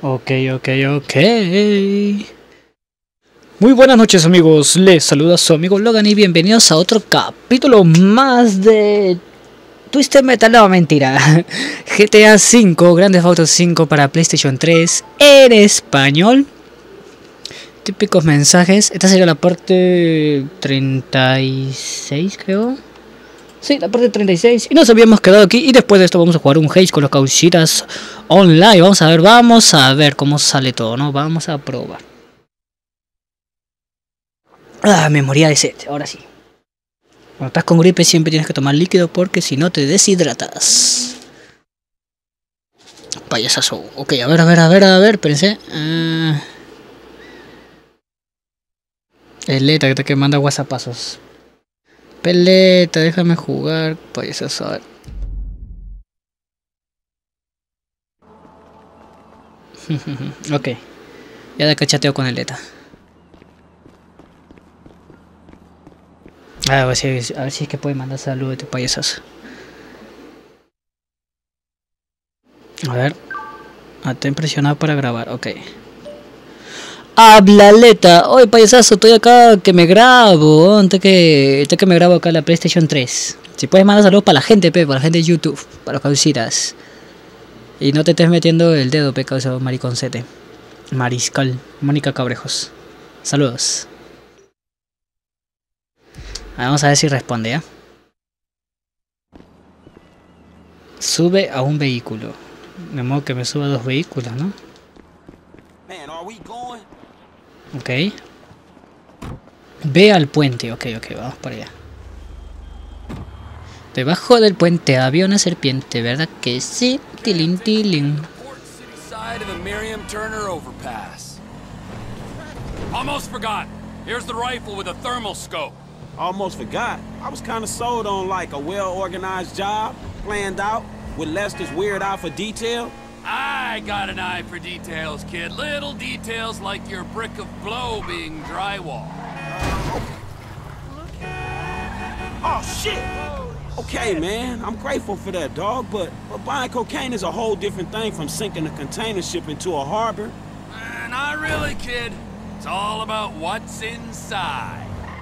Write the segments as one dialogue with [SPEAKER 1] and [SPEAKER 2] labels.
[SPEAKER 1] Ok. Muy buenas noches amigos, les saluda su amigo Logan y bienvenidos a otro capítulo más de Twisted Metal, no mentira, GTA V, Grand Theft Auto 5 para PlayStation 3 en español. Típicos mensajes, esta sería la parte 36 creo. Sí, la parte 36. Y nos habíamos quedado aquí. Y después de esto vamos a jugar un Haze con los cauchitas online. Vamos a ver cómo sale todo, ¿no? Vamos a probar. Me moría de sed, ahora sí. Cuando estás con gripe siempre tienes que tomar líquido porque si no te deshidratas. Payasazo. Ok, a ver, espérense. El Leta que manda whatsappazos. Peleta, déjame jugar, payasazo, a ver. Ok, ya de cachateo con el Leta. A ver si es que puede mandar saludos de este payasazo. A ver. Te he impresionado para grabar, ok. Habla Leta, oye payasazo, estoy acá que me grabo, antes que me grabo acá en la PlayStation 3. Si puedes mandar saludos para la gente, para la gente de YouTube, para los causitas. Y no te estés metiendo el dedo, causa mariconcete. Mariscal, Mónica Cabrejos. Saludos. Vamos a ver si responde, ¿ya? Sube a un vehículo. De modo que me suba a dos vehículos, ¿no? Ok. Ve al puente. Ok, vamos para allá. Debajo del puente había una serpiente, ¿verdad que sí? Tilín, tilín.
[SPEAKER 2] Almost forgot. Here's the rifle with a thermal scope.
[SPEAKER 3] Almost forgot. I was kind of sold on like a well-organized job, planned out, with Lester's weird eye for detail.
[SPEAKER 2] I got an eye for details, kid. Little details like your brick of blow being drywall.
[SPEAKER 3] Oh, shit! Okay, man, I'm grateful for that, dog, but buying cocaine is a whole different thing from sinking a container ship into a harbor.
[SPEAKER 2] Not really, kid. It's all about what's inside.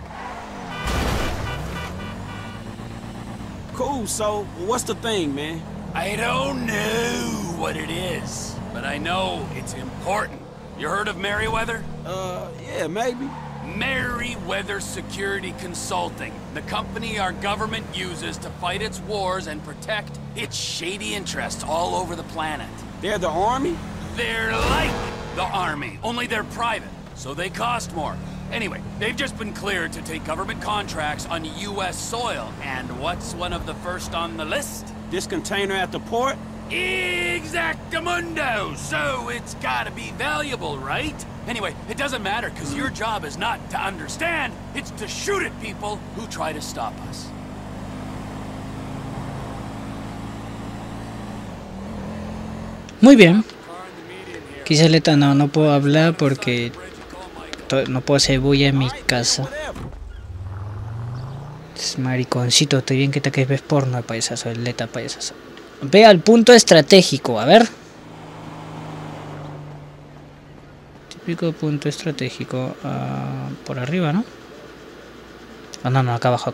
[SPEAKER 3] Cool, so what's the thing, man?
[SPEAKER 2] I don't know what it is, but I know it's important. You heard of Merryweather?
[SPEAKER 3] Yeah, maybe.
[SPEAKER 2] Merryweather Security Consulting, the company our government uses to fight its wars and protect its shady interests all over the planet.
[SPEAKER 3] They're the army?
[SPEAKER 2] They're like the army, only they're private, so they cost more. Anyway, they've just been cleared to take government contracts on U.S. soil, and what's one of the first on the list?
[SPEAKER 3] This container at the port?
[SPEAKER 2] Exactamundo! So it's gotta be valuable, right? Anyway, it doesn't matter, because your job is not to understand, it's to shoot at people who try to stop us.
[SPEAKER 1] Muy bien. Quizás Leta no puedo hablar porque no puedo hacer bulla en mi casa. Es mariconcito, estoy bien que te ves porno, payasazo, el Leta payasazo. Ve al punto estratégico, a ver. Típico punto estratégico. Por arriba, ¿no? No, acá abajo.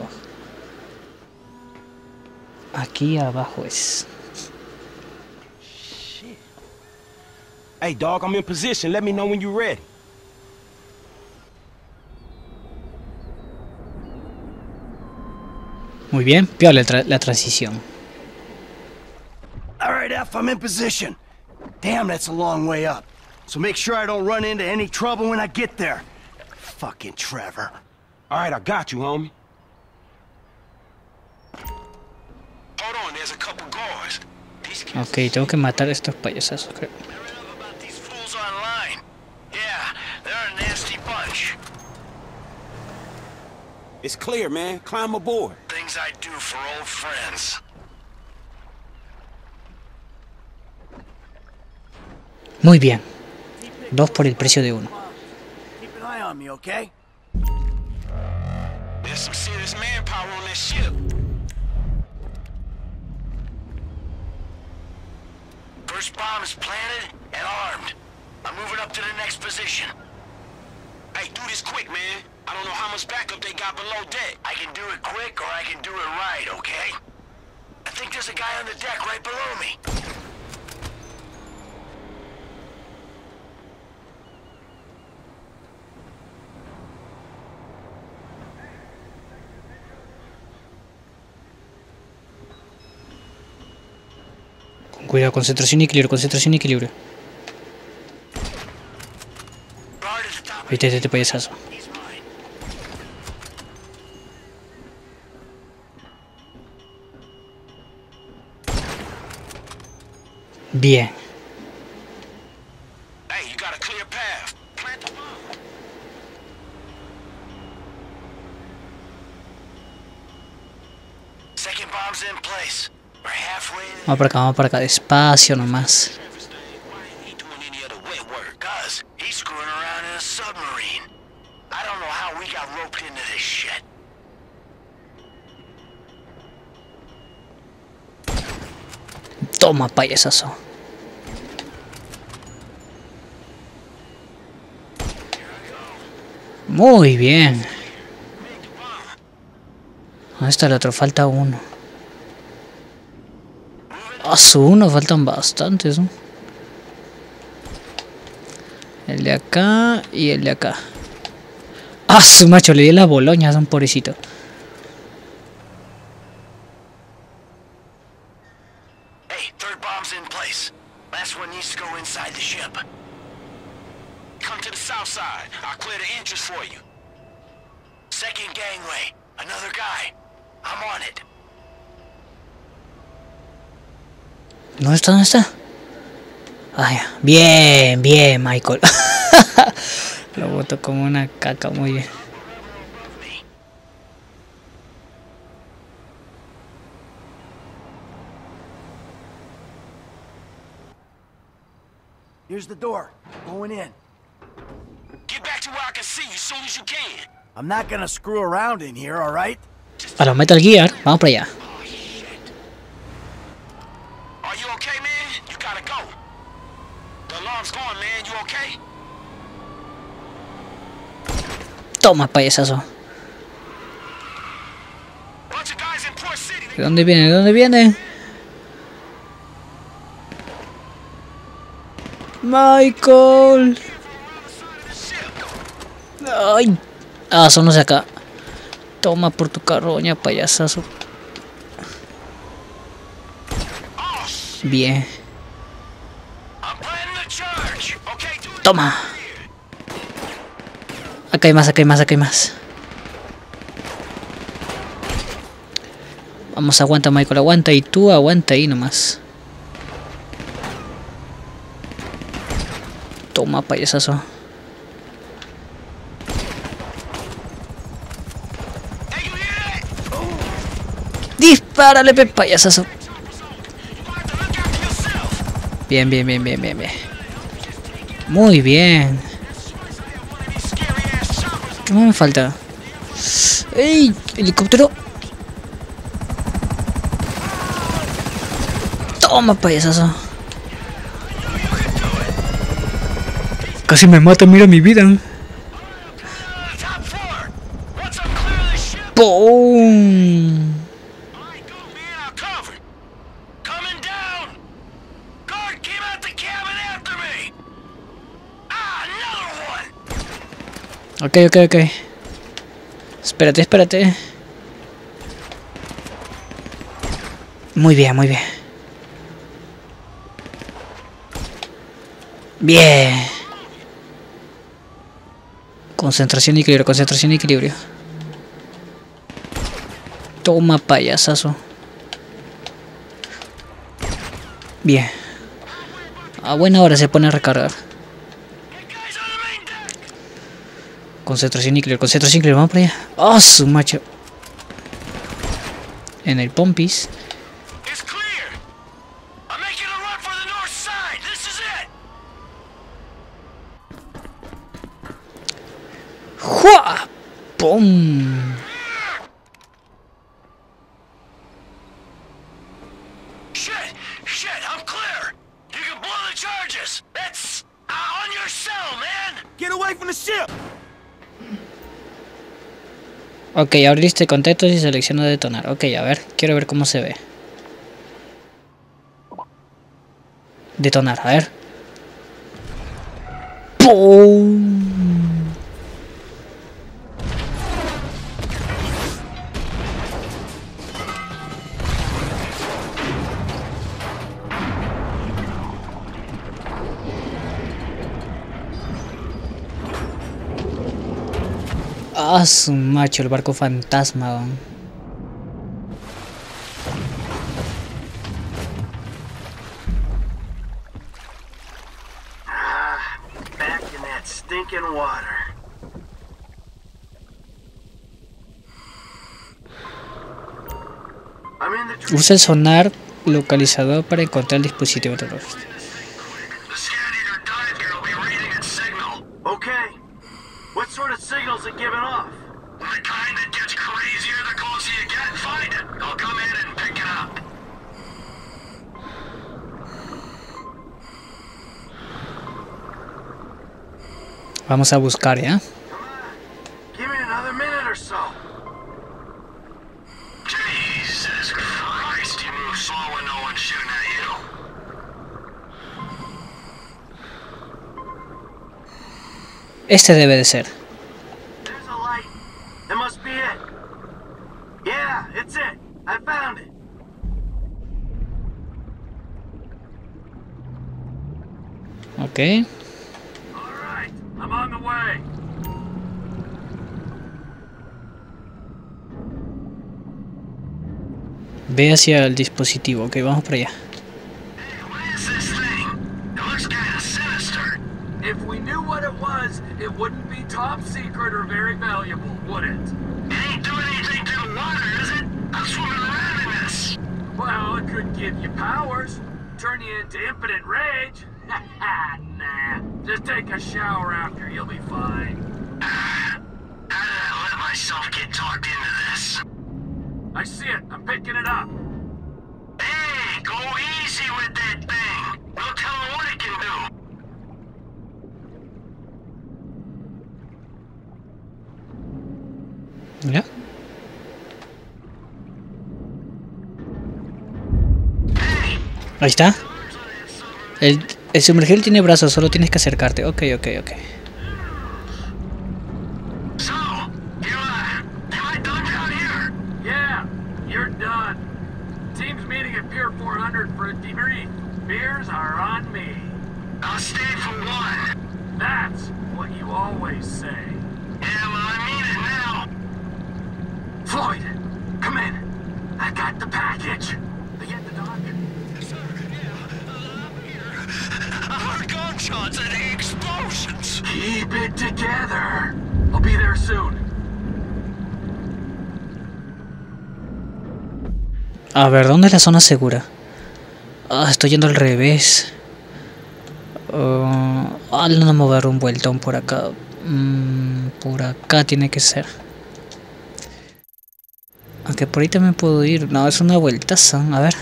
[SPEAKER 1] Aquí abajo es.
[SPEAKER 3] Hey, dog, I'm in position. Let me know when you're ready.
[SPEAKER 1] Muy bien, piola la transición.
[SPEAKER 4] All right, F, I'm in position. Damn, that's a long way up. So make sure I don't run into any trouble when I get there. Fucking Trevor.
[SPEAKER 3] All right, I got you, homie. Hold on, there's a couple guards.
[SPEAKER 1] Ok, tengo que matar a estos payasasos, creo.
[SPEAKER 3] It's clear, man. Climb aboard.
[SPEAKER 4] Things I do for old friends.
[SPEAKER 1] Muy bien. 2 por el precio de 1.
[SPEAKER 4] Keep an eye on me, okay?
[SPEAKER 3] There's some serious manpower on that ship.
[SPEAKER 4] First bomb is planted and armed. I'm moving up to the next position.
[SPEAKER 3] Hey, do this quick, man. I don't know how much backup they got below deck.
[SPEAKER 4] I can do it quick or I can do it right, okay? I think there's a guy on the deck right below me.
[SPEAKER 1] Con cuidado, concentración y equilibrio, concentración y equilibrio.
[SPEAKER 4] Guard at the top.
[SPEAKER 1] Viste este payasazo.
[SPEAKER 4] He's mine.
[SPEAKER 1] Bien.
[SPEAKER 3] Hey, you got a clear path. Plant the bomb.
[SPEAKER 4] Second bomb's in place. We're halfway there.
[SPEAKER 1] Vamos para acá, despacio nomás.
[SPEAKER 3] Travis thing. Why ain't he doing any other wet work?
[SPEAKER 4] Cuz he's screwing around in a submarine. I don't know how we got roped into this shit.
[SPEAKER 1] Toma, payasazo. Muy bien. ¿Dónde está el otro? Falta uno. A su uno, faltan bastantes, ¿no? El de acá y el de acá. ¡Ah, su macho! Le di la boloña, son pobrecito.
[SPEAKER 4] Hey, third bomb's in place. Last one needs to go inside the ship.
[SPEAKER 3] Come to the south side. I'll clear the entrance for you.
[SPEAKER 4] Second gangway. Another guy. I'm on it.
[SPEAKER 1] ¿Dónde está? ¿Dónde está? Ah, ya. Bien, bien, Michael. Lo boto como una caca, muy bien.
[SPEAKER 4] Here's the door. Going in.
[SPEAKER 3] Get back to where I can see you as soon as you can.
[SPEAKER 4] I'm not gonna screw around in here, all right?
[SPEAKER 1] A los Metal Gear, vamos para allá.
[SPEAKER 3] Oh, shit. Are you okay, man? You gotta go. The alarm's going, man. You okay?
[SPEAKER 1] Toma, payasazo.
[SPEAKER 3] Bunch of guys in Port City.
[SPEAKER 1] ¿De dónde viene? ¿De dónde viene? Michael. Ay. Ah, son los de acá. Toma por tu carroña, payasazo. Bien.
[SPEAKER 3] I'm planning the charge. Okay, do it.
[SPEAKER 1] Toma. Acá hay más, acá hay más, acá hay más. Vamos, aguanta, Michael, aguanta. Y tú aguanta ahí nomás. Toma, payasazo.
[SPEAKER 3] Hey, you hear that?
[SPEAKER 1] Dispárale, payasazo.
[SPEAKER 3] You have to look after yourself.
[SPEAKER 1] Bien, bien, bien, bien, bien, bien. Muy bien.
[SPEAKER 3] Scary ass choppers.
[SPEAKER 1] ¿Qué más me falta? ¡Ey! ¡Helicóptero! Toma, payasazo. Casi me mata, mira mi vida.
[SPEAKER 3] Top floor. Once I'm clear of this ship.
[SPEAKER 1] ¡Pum!
[SPEAKER 3] Alright, go, man. I'll cover. Coming down. Guard came out the cabin after me. Ah, another one.
[SPEAKER 1] Ok, ok, ok. Espérate, espérate. Muy bien, muy bien. Bien. Concentración y equilibrio, concentración y equilibrio. Toma, payasazo. Bien. A buena hora se pone a recargar.
[SPEAKER 3] Hey, guys on the main deck.
[SPEAKER 1] Concentración y equilibrio, concentración y equilibrio. Vamos para allá. ¡Oh, su macho! En el pompis.
[SPEAKER 3] It's clear. I'm making a run for the north side. This is it.
[SPEAKER 1] ¡Jua! ¡Pum!
[SPEAKER 3] Shit, I'm clear. You can
[SPEAKER 4] don't blow the charges! That's on your cell, man!
[SPEAKER 3] Get away from the ship!
[SPEAKER 1] Ok, abriste contactos y selecciona detonar. Ok, a ver, quiero ver cómo se ve. Detonar, a ver. ¡Pum! Ah, su macho, el barco fantasma, weón.
[SPEAKER 4] Back in that stinking water. I'm in the
[SPEAKER 1] Usa el sonar localizador para encontrar el dispositivo terrorista.
[SPEAKER 4] The scan eater dive gear will be reading its signal. Okay. What sort of signals it giving off? The kind that gets crazier the closer you get. Find it. I'll come in and pick it up.
[SPEAKER 1] Vamos a buscar, ¿ya?
[SPEAKER 4] Come on. Give me another minute or so. Jesus Christ, you move slow when no one's shooting at you.
[SPEAKER 1] Este debe de ser.
[SPEAKER 4] There's a light. That must be it. Yeah, it's it. I found it.
[SPEAKER 1] Ok.
[SPEAKER 4] All right, I'm on the way.
[SPEAKER 1] Ve hacia el dispositivo. Ok, vamos para allá.
[SPEAKER 4] Hey, what is this thing? It looks kind of sinister.
[SPEAKER 2] If we knew what it was, it wouldn't be top secret or very valuable, would it?
[SPEAKER 4] It ain't doing anything to the water, is it? I'm swimming around in this.
[SPEAKER 2] Well, it could give you powers. Turn you into impotent rage. Nah. Just take a shower after, you'll be fine.
[SPEAKER 4] How did I let myself get talked into this?
[SPEAKER 2] I see it. I'm picking it up.
[SPEAKER 4] Hey, go easy with that thing. We'll tell them what it can do.
[SPEAKER 1] ¿Ya? Ahí está. El sumergible tiene brazos, solo tienes que acercarte. Ok.
[SPEAKER 4] So, am I done down here?
[SPEAKER 2] Yeah, you're done. Team's meeting at Pier 400 for a debrief. Beers are on me.
[SPEAKER 4] I'll stay for one.
[SPEAKER 2] That's what you always say.
[SPEAKER 4] Yeah, well, I mean it now.
[SPEAKER 2] Floyd, come in. I got the package. They get the doc?
[SPEAKER 4] Sir, yeah, I'm here. I heard gunshots and explosions.
[SPEAKER 2] Keep it together. I'll be there soon.
[SPEAKER 1] A ver, ¿dónde es la zona segura? Ah, estoy yendo al revés. No me voy a dar un vueltón por acá. Por acá tiene que ser. Aunque por ahí también puedo ir. No, es una vueltaza. A ver.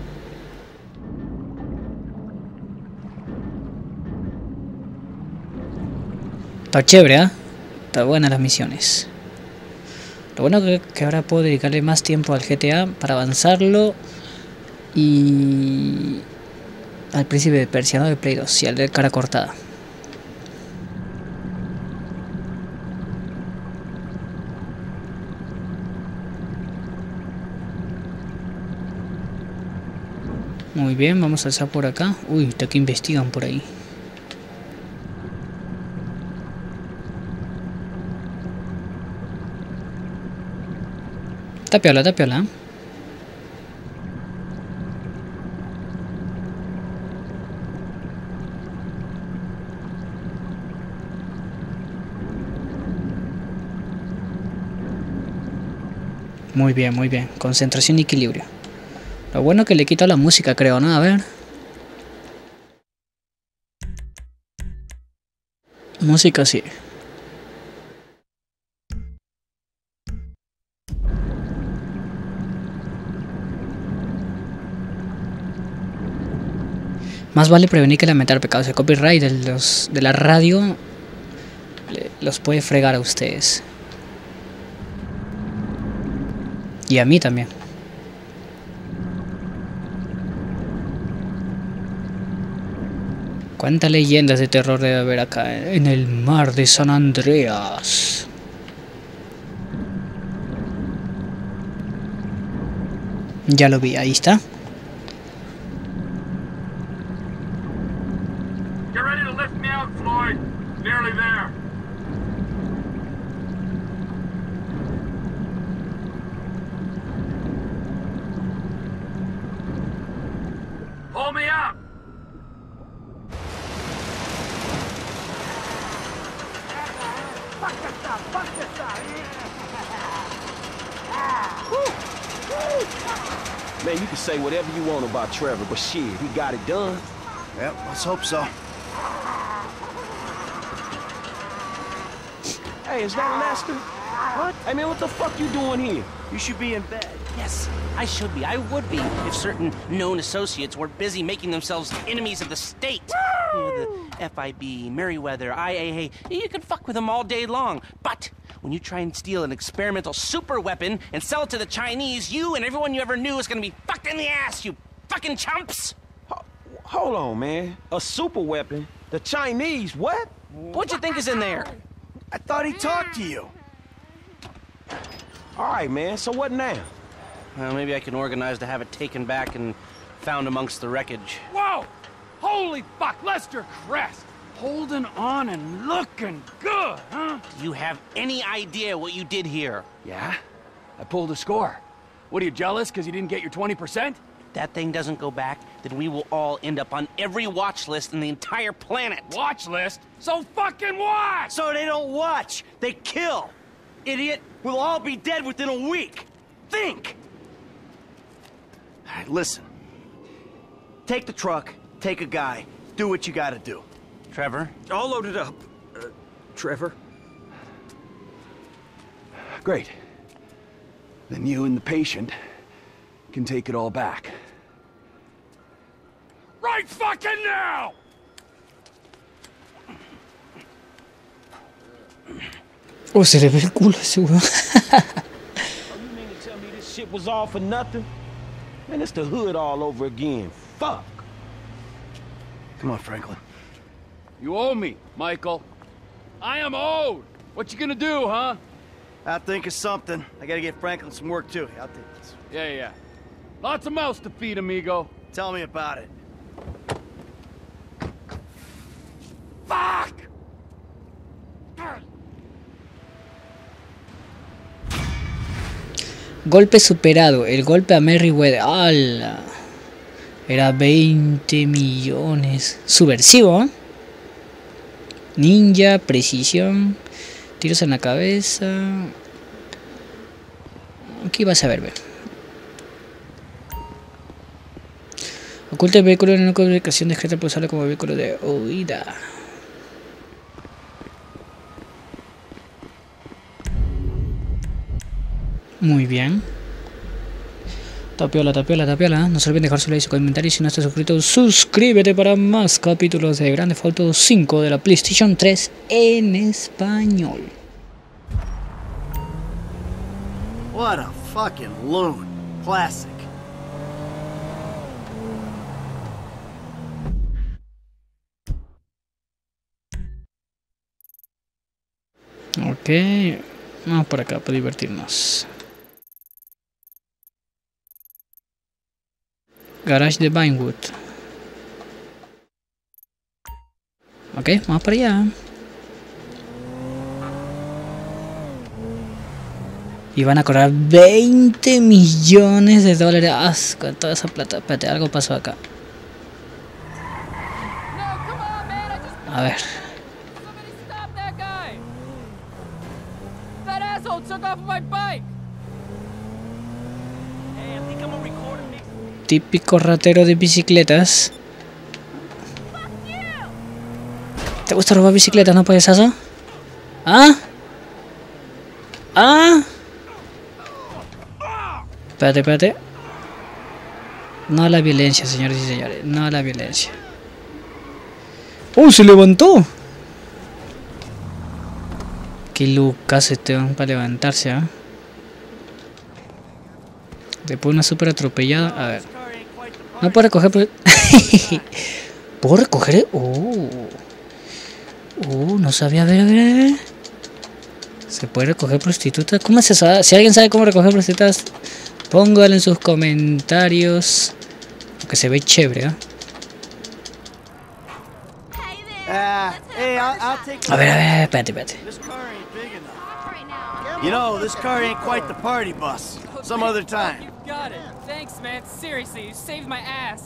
[SPEAKER 1] Está chévere, ¿eh? Está buenas las misiones. Lo bueno que ahora puedo dedicarle más tiempo al GTA para avanzarlo. Y al Príncipe de Persia, ¿no? De Play 2 y al de cara cortada. Muy bien, vamos a alzar por acá. Uy, está que investigan por ahí. Está piola, está piola. Muy bien, muy bien. Concentración y equilibrio. Lo bueno que le quito la música, creo, ¿no? A ver. Música sí. Más vale prevenir que lamentar pecados. El copyright de la radio los puede fregar a ustedes. Y a mí también. ¿Cuántas leyendas de terror debe haber acá en el mar de San Andreas? Ya lo vi, ahí está.
[SPEAKER 4] Get ready to lift me out, Floyd. Nearly there. Pull me up.
[SPEAKER 3] Man, you can say whatever you want about Trevor, but shit, he got it done.
[SPEAKER 5] Yep, let's hope so.
[SPEAKER 3] Hey, is that Lester? What? Hey, man, what the fuck you doing here?
[SPEAKER 5] You should be in bed.
[SPEAKER 6] Yes, I should be. I would be if certain known associates were busy making themselves enemies of the state. You know, the FIB, Merryweather, IAA. You can fuck with them all day long. But when you try and steal an experimental super weapon and sell it to the Chinese, you and everyone you ever knew is gonna be fucked in the ass, you fucking chumps!
[SPEAKER 3] Hold on, man. A super weapon? The Chinese, what?
[SPEAKER 6] What you think is in there?
[SPEAKER 5] I thought he talked to you.
[SPEAKER 3] All right, man, so what now?
[SPEAKER 6] Well, maybe I can organize to have it taken back and found amongst the wreckage.
[SPEAKER 2] Whoa! Holy fuck, Lester Crest! Holding on and looking good, huh?
[SPEAKER 6] Do you have any idea what you did here?
[SPEAKER 2] Yeah? I pulled a score. What, are you jealous because you didn't get your 20%?
[SPEAKER 6] That thing doesn't go back, then we will all end up on every watch list in the entire planet.
[SPEAKER 2] Watch list? So fucking what?
[SPEAKER 5] So they don't watch, they kill. Idiot, we'll all be dead within a week. Think! All right, listen. Take the truck, take a guy, do what you gotta do.
[SPEAKER 6] Trevor?
[SPEAKER 3] All loaded up, Trevor. Great. Then you and the patient can take it all back.
[SPEAKER 2] Right fucking now!
[SPEAKER 1] Oh, se le ve el culo a ese weón.
[SPEAKER 3] Oh, you mean to tell me this shit was all for nothing? Man, it's the hood all over again. Fuck.
[SPEAKER 5] Come on, Franklin.
[SPEAKER 2] You owe me, Michael. I am owed. What you gonna do, huh?
[SPEAKER 5] I'll think of something. I gotta get Franklin some work, too. I'll take this.
[SPEAKER 2] Yeah. Lots of mouths to feed, amigo.
[SPEAKER 5] Tell me about it.
[SPEAKER 2] Fuck!
[SPEAKER 1] Golpe superado. El golpe a Merryweather. ¡Hala! Era 20 millones. Subversivo, ¿eh? Ninja, precisión. Tiros en la cabeza. Aquí vas a ver. Oculta el vehículo en una comunicación discreta para usarlo como vehículo de huida. Muy bien. Tapiola. No se olviden dejar su like y su comentario. Si no estás suscrito, suscríbete para más capítulos de Grand Theft Auto 5 de la PlayStation 3 en español.
[SPEAKER 5] What a fucking loon. Classic.
[SPEAKER 1] Ok. Vamos por acá para divertirnos. Garage de Vinewood. Ok, vamos para allá. Y van a cobrar 20 millones de dólares. Ah, con toda esa plata. Espérate, algo pasó acá. A ver. Típico ratero de bicicletas. ¿Te gusta robar bicicletas, no, payasazo? ¿Ah? ¿Ah? Espérate. No a la violencia, señores y señores. No a la violencia. ¡Oh, se levantó! Qué lucas este van para levantarse, ¿ah? Después una super atropellada. A ver. No puedo recoger. ¿Puedo recoger? No sabía. A ver. ¿Se puede recoger prostitutas? ¿Cómo se sabe? Si alguien sabe cómo recoger prostitutas, póngalo en sus comentarios. Porque se ve chévere, ¿eh? A ver, espérate.
[SPEAKER 5] You know, this car ain't quite the party bus. Some other time.
[SPEAKER 7] You got it. Thanks, man. Seriously, you saved my ass.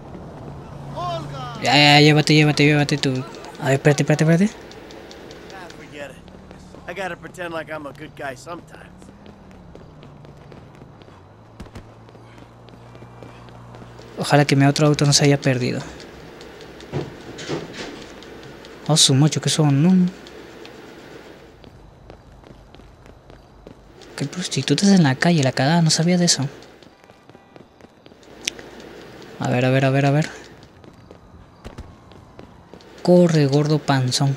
[SPEAKER 1] Ya, llévate tú. A ver, espérate.
[SPEAKER 5] Forget it. I gotta pretend like I'm a good guy sometimes.
[SPEAKER 1] Ojalá que mi otro auto no se haya perdido. Oh, su mocho, que son, ¿no? Que prostitutas en la calle, la cagada, no sabía de eso. A ver. Corre, gordo panzón.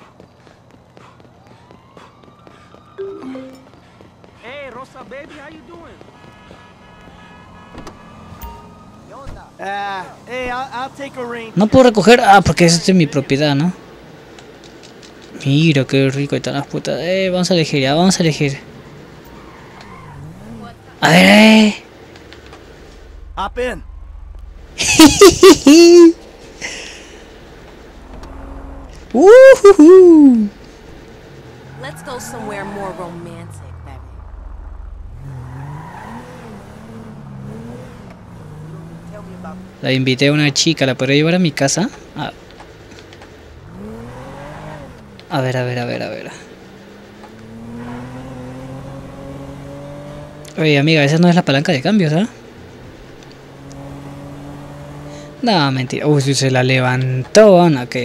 [SPEAKER 5] Hey, Rosa, baby, how you doing? Hey, I'll take a ring.
[SPEAKER 1] No puedo recoger. Ah, porque es de mi propiedad, ¿no? Mira qué rico están las putas. Vamos a elegir. A ver,
[SPEAKER 5] Hop in.
[SPEAKER 8] Let's go somewhere more romantic, baby.
[SPEAKER 1] La invité a una chica, ¿la podré llevar a mi casa? A ver. Oye, amiga, esa no es la palanca de cambios, ¿ah? No, mentira. Uy, se la levantó. No, ok.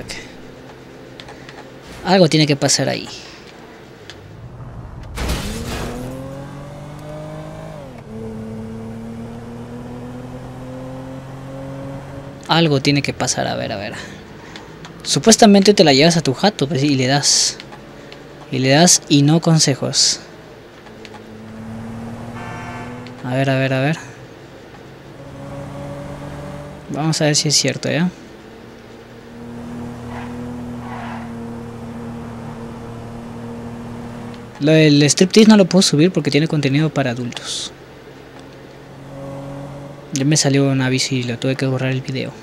[SPEAKER 1] Algo tiene que pasar ahí. Algo tiene que pasar, a ver. Supuestamente te la llevas a tu jato, pues, y le das. Y no consejos. A ver. Vamos a ver si es cierto, ¿ya? Lo del striptease no lo puedo subir porque tiene contenido para adultos. Ya me salió un aviso y lo tuve que borrar el video.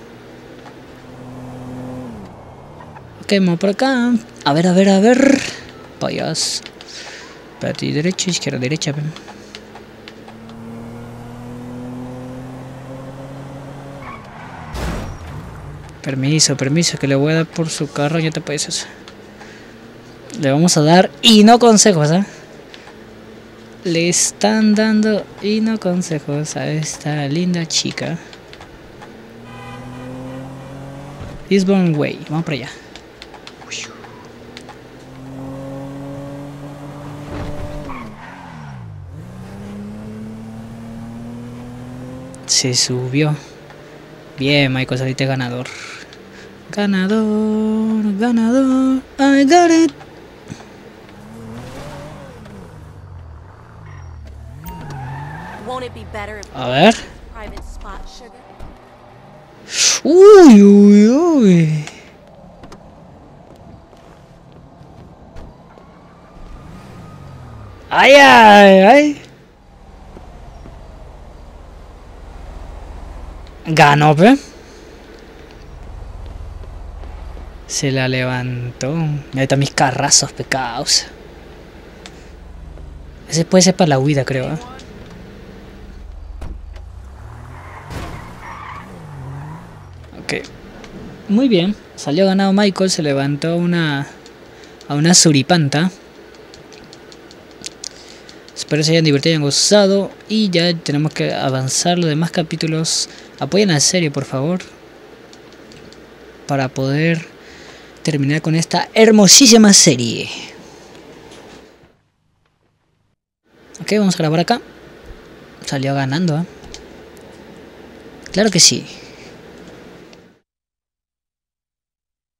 [SPEAKER 1] Ok, vamos por acá. A ver. Payas. Espérate, derecha, izquierda, derecha. Permiso, que le voy a dar por su carro, ya te puedes hacer. Le vamos a dar y no consejos, ¿eh? Le están dando y no consejos a esta linda chica. Eastbourne Way, vamos para allá. Se subió. Bien, Michael, saliste ganador. Ganador. I got it. A ver. Uy. Ay. Ganó, pe. Se la levantó. Ahí están mis carrazos, pecados. Ese puede ser para la huida, creo, ¿eh? Ok. Muy bien. Salió ganado Michael. Se levantó a una suripanta. Espero se hayan divertido y hayan gozado. Y ya tenemos que avanzar los demás capítulos. Apoyen a la serie, por favor. Para poder terminar con esta hermosísima serie. Ok, vamos a grabar acá. Salió ganando, ¿eh? Claro que sí.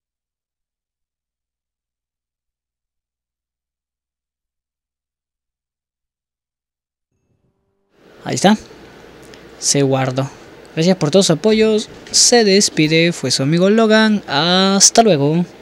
[SPEAKER 1] Ahí está. Se guardó. Gracias por todos sus apoyos. Se despide. Fue su amigo Logan. Hasta luego.